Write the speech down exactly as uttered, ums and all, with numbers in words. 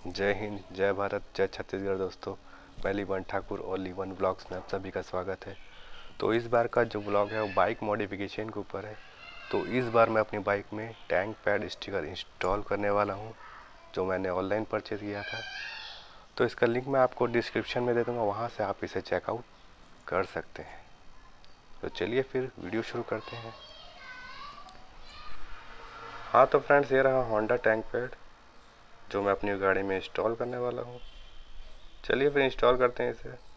जय हिंद, जय भारत, जय छत्तीसगढ़। दोस्तों, मैं लीवन ठाकुर और लीवन ब्लॉग्स में आप सभी का स्वागत है। तो इस बार का जो ब्लॉग है वो बाइक मॉडिफिकेशन के ऊपर है। तो इस बार मैं अपनी बाइक में टैंक पैड स्टिकर इंस्टॉल करने वाला हूँ, जो मैंने ऑनलाइन परचेज़ किया था। तो इसका लिंक मैं आपको डिस्क्रिप्शन में दे दूँगा, वहाँ से आप इसे चेकआउट कर सकते हैं। तो चलिए फिर वीडियो शुरू करते हैं। हाँ तो फ्रेंड्स, ये रहा होंडा टैंक पैड जो मैं अपनी गाड़ी में इंस्टॉल करने वाला हूँ। चलिए फिर इंस्टॉल करते हैं इसे।